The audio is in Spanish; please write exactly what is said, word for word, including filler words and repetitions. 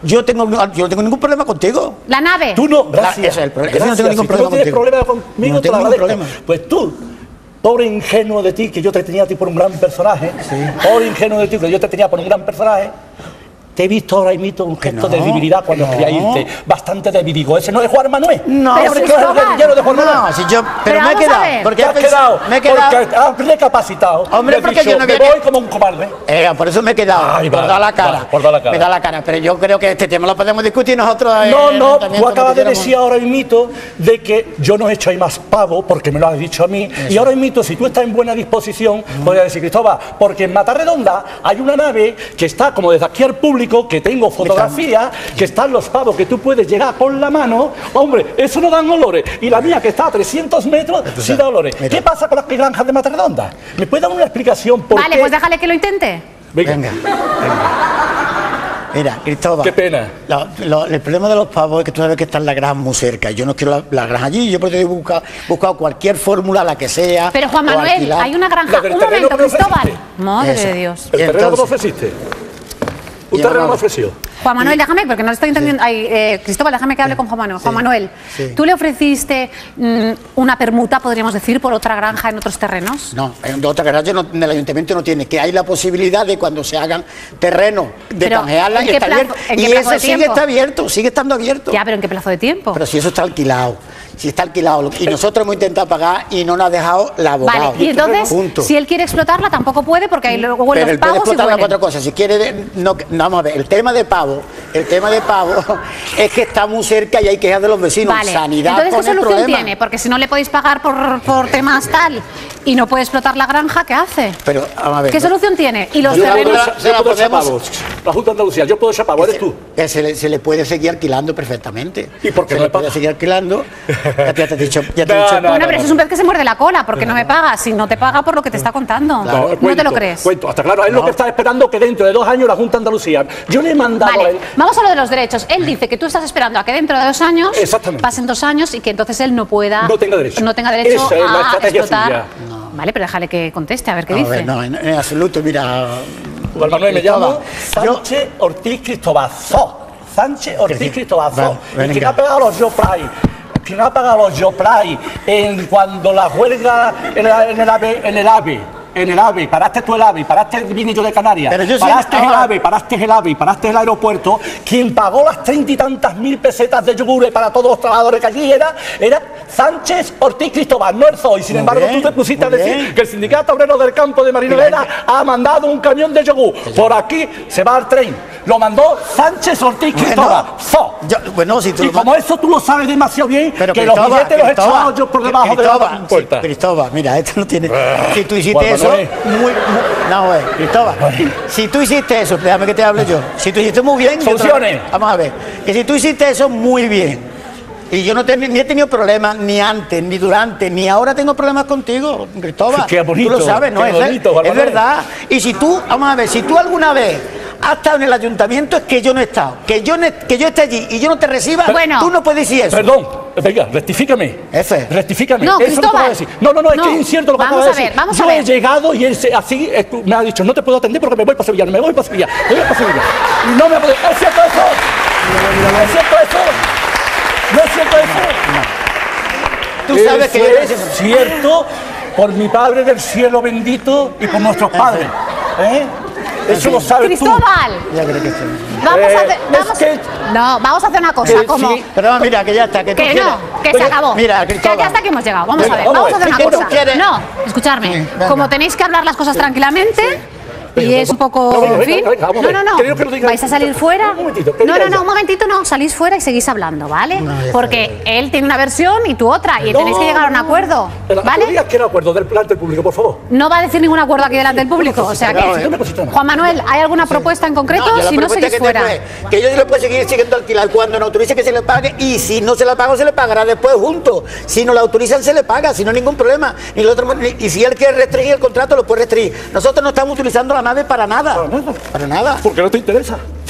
Yo tengo, yo no tengo ningún problema contigo. La nave. Tú no, gracias. Eso es el problema. Gracias. Yo no tengo ningún Si problema tú no tienes contigo. problema conmigo, No te lo tengo ningún agradezco. Pues tú, pobre ingenuo de ti, que yo te tenía a ti por un gran personaje. Sí. Pobre ingenuo de ti, que yo te tenía por un gran personaje. Te he visto ahora imito un gesto no, de debilidad cuando no. quería irte. Bastante de digo. Ese no es Juan Manuel. No, Ese pero no es Cristóbal. el guerrillero de Juan Manuel. No, si yo, pero, Pero me he vamos a quedado. ver. Porque Te he has pensado- quedado, me he quedado. porque has recapacitado. Hombre, y has porque dicho, yo no me viene- voy como un cobarde. Eh, por eso me he quedado, Ay, por vale, dar la cara. vale, por dar la cara. Me da la cara, pero yo creo que este tema lo podemos discutir nosotros. eh, No, en el no, ayuntamiento, tú acabas de lo que decir ahora mismo de que yo no he hecho ahí más pavo, porque me lo has dicho a mí, y ahora mismo, si tú estás en buena disposición, podría decir, Cristóbal, porque en Matarredonda hay una nave que está como desde aquí al público, que tengo fotografía, que están los pavos que tú puedes llegar con la mano, hombre, eso no dan olores, y la mía que está a trescientos metros, sí da olores. mira. ¿Qué pasa con las granjas de Matarredonda? ¿Me puedes dar una explicación por Vale, qué? pues déjale que lo intente. Venga. Venga, venga. Mira, Cristóbal. Qué pena. Lo- lo- el problema de los pavos es que tú sabes que están las granjas muy cerca. Yo no quiero la, la granja allí. Yo por eso he buscado, buscado cualquier fórmula, la que sea. Pero Juan o Manuel, alquilar. hay una granja. La del Un terreno momento, que me Cristóbal. ofreciste. Madre Esa. de Dios. ¿El Y terreno que me entonces- ofreciste? ¿Un Y terreno vamos. me ofreció? Juan Manuel, déjame, porque no estoy entendiendo. Ay, eh, Cristóbal, déjame que hable con Juan Manuel. Juan Sí, Manuel, sí. ¿tú le ofreciste mm, una permuta, podríamos decir, por otra granja en otros terrenos? No, en otra granja no, en el ayuntamiento no tiene, que hay la posibilidad de cuando se hagan terrenos de Pero, canjearla ¿en y qué está plazo- abierto. en qué Y plazo eso de sigue tiempo? está abierto, sigue estando abierto. Ya, pero ¿en qué plazo de tiempo? Pero si eso está alquilado, si está alquilado, y nosotros hemos intentado pagar y no nos ha dejado la abogada. Vale, y entonces, Punto. si él quiere explotarla, tampoco puede, porque hay luego Pero los él puede pagos y explotar las huelen. cuatro cosas. Si quiere, de- no, no, vamos a ver, el tema de pavo, el tema de pavo es que está muy cerca y hay quejas de los vecinos. Vale, Sanidad entonces, ¿qué con el solución problema. tiene? Porque si no le podéis pagar por, por temas tal y no puede explotar la granja, ¿qué hace? Pero, vamos a ver. ¿Qué no- solución tiene? Y los Yo terrenos... puedo, se yo la puedo echar podemos- pavos. La Junta de Andalucía, yo puedo echar pavos, eres tú. Que se le, se le puede seguir alquilando perfectamente. ¿Y por qué se no le me puede paga? seguir alquilando. Ya te, ya te he dicho. Ya te he No, dicho no, Bueno, pero eso es un pez que se muerde la cola, porque no me paga. Si no te paga por lo que te está contando. Claro. ¿No te cuento, lo crees? Cuento, hasta claro, es lo que está esperando que dentro de dos años la Junta de Andalucía. Yo le he mandado a Vale, él. vamos a lo de los derechos. Él dice que tú estás esperando a que dentro de dos años Exactamente. pasen dos años y que entonces él no pueda No tenga derecho. no tenga derecho Esa es la a estrategia explotar. suya. Vale, pero déjale que conteste a ver qué A dice. ver, no, en, en absoluto, mira. Juan Manuel, me llamo Yo- Sánchez Ortiz Cristobazó. Sánchez Ortiz Cristobazó. Vale, Y quien venga. ha pagado los Joplay. Quien ha pagado los Joplay en cuando la huelga en, la- en el AVE, en el AVE. En el AVE, paraste tú el AVE, paraste el vinillo de Canarias, Pero yo sí- paraste el ahora- AVE, paraste el AVE, paraste el aeropuerto, quien pagó las treinta y tantas mil pesetas de yogures para todos los trabajadores que allí era, era Sánchez Ortiz Cristóbal, no el Zoe. Sin Muy embargo, bien, tú te pusiste a muy decir bien. que el Sindicato Obrero del Campo de Marinoleda ha mandado un camión de yogur. Por aquí se va el tren. Lo mandó Sánchez Ortiz Cristóbal. Zo. Yo, bueno, si tú Y lo como eso tú lo sabes demasiado bien, Pero que los Cristóbal, billetes los he Cristóbal, echado yo por debajo de Cristóbal, la puerta. sí, Cristóbal, mira, esto no tiene. Si tú hiciste Juan eso, Manuel. muy, muy- no, güey, Cristóbal, si tú hiciste eso, déjame que te hable yo. Si tú hiciste muy bien, yo te lo- Soluciones. vamos a ver, que si tú hiciste eso muy bien. Y yo no te- ni he tenido problemas ni antes, ni durante, ni ahora tengo problemas contigo, Cristóbal. Qué bonito, tú lo sabes, ¿no? qué Es, bonito, Juan es Manuel. verdad. Y si tú, vamos a ver, si tú alguna vez has estado en el ayuntamiento, es que yo no he estado. Que yo, no, que yo esté allí y yo no te reciba, Bueno. tú no puedes decir eso. Perdón, venga, rectifícame. Efe. Rectifícame. No, Eso es lo que Cristóbal. acabo de decir. No, no, no, es No, que es incierto lo que vamos acabo de a ver, decir. vamos Yo a ver. he llegado y él se- así eh, me ha dicho, no te puedo atender porque me voy para Sevilla, me voy para Sevilla, me voy para Sevilla. Y no me puedo. ¿Es cierto eso? ¿Es cierto eso? ¿No es cierto eso? Tú sabes que yo Eso te es decía- cierto por mi Padre del cielo bendito y por nuestros padres. ¿Eh? Eso lo sabes tú. Cristóbal, Ya creo que sí. vamos Eh, a hacer... es Vamos, que- No, vamos a hacer una cosa, Eh, como... sí. Pero mira, que ya está, que tú Que quieres. no, que se Venga, acabó. mira, que Cristóbal. ya hasta aquí hemos llegado. Vamos Venga, a ver, vamos a vamos a ver. hacer ¿Qué una tú cosa. quieres? No, escucharme. Sí, venga. Como tenéis que hablar las cosas tranquilamente y Venga, es un poco, no, venga, en fin. venga, venga, vamos a No, ver. no, no. Creo que lo diga- Vais a salir fuera. Un momentito, que No, diga no, no, ella. un momentito no. Salís fuera y seguís hablando, ¿vale? No, ya Porque está. él tiene una versión y tú otra y No, tenéis que llegar a un acuerdo, Pero, No ¿vale? digas que era acuerdo del plan del público, por favor. No va a decir ningún acuerdo aquí delante del público, o sea No, que... no, no. Juan Manuel, ¿hay alguna propuesta en concreto? No, yo la Si no, propuesta seguís que fuera. tengo es que yo le puedo seguir siguiendo alquilar cuando no autorice que se le pague y si no se la pago se le pagará después juntos. Si no la autorizan se le paga, si no hay ningún problema. Ni el otro, ni- y si él quiere restringir el contrato lo puede restringir. Nosotros no estamos utilizando la nave para nada. Para nada. Para nada. Porque no te interesa.